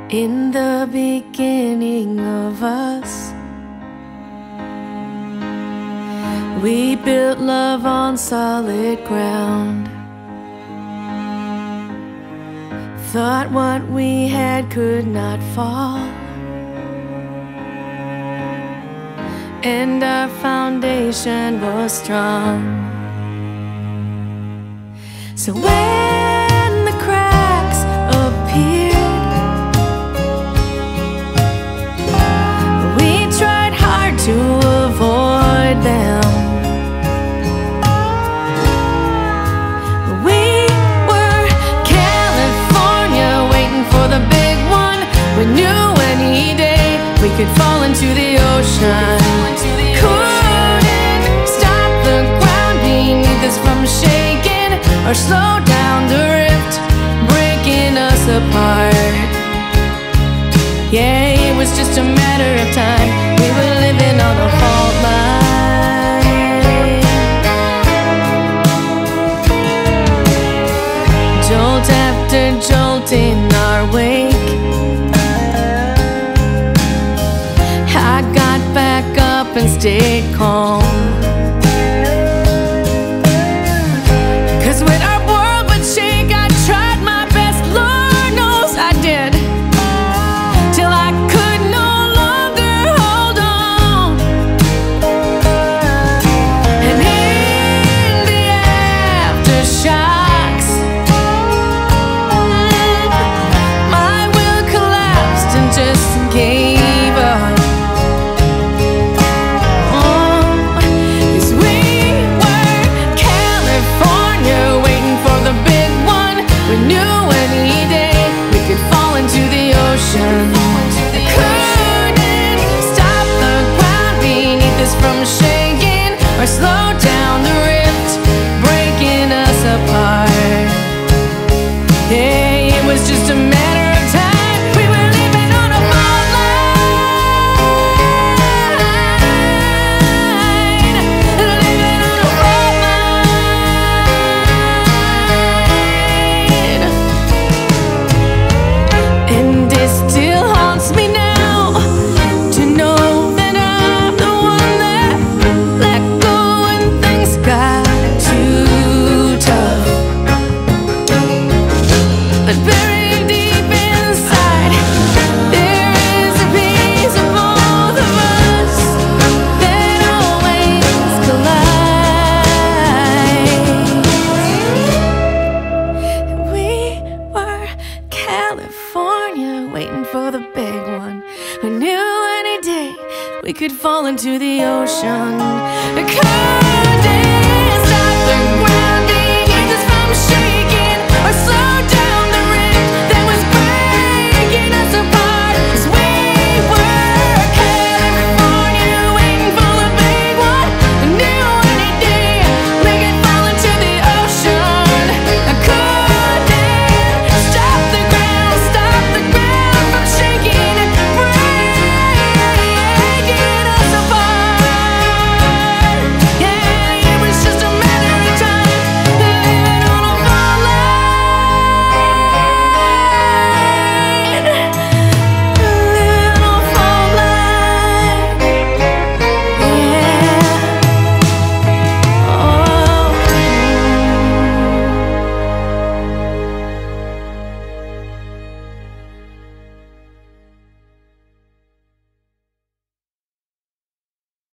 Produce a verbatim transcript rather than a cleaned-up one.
In the beginning of us, we built love on solid ground. Thought what we had could not fall, and our foundation was strong. So when the cracks appeared, we tried hard to avoid them. We were California, waiting for the big one. We knew any day we could fall into the ocean. Couldn't stop the ground beneath us from shaking or slow down the rift, breaking us apart. Yeah, it was just a matter of time. We were living on a fault line. Jolt after jolt in our wake, I got back up and stayed calm. Cause when our world would shake, I tried my best, Lord knows I did, till I could no longer hold on. And in the aftershocks, my will collapsed and just gave up. We knew any day we could fall into the ocean. Couldn't stop the ground beneath us from shaking or slow down the rift, breaking us apart. Yeah, it was just a matter of time. We were living on a fault line, living on a fault line. And it still haunts me now to know that I'm the one that let go when things got too tough. But buried deep inside, there is a piece of both of us that always collides. We were California, waiting for the big one. We knew any day we could fall into the ocean. Couldn't stop the ground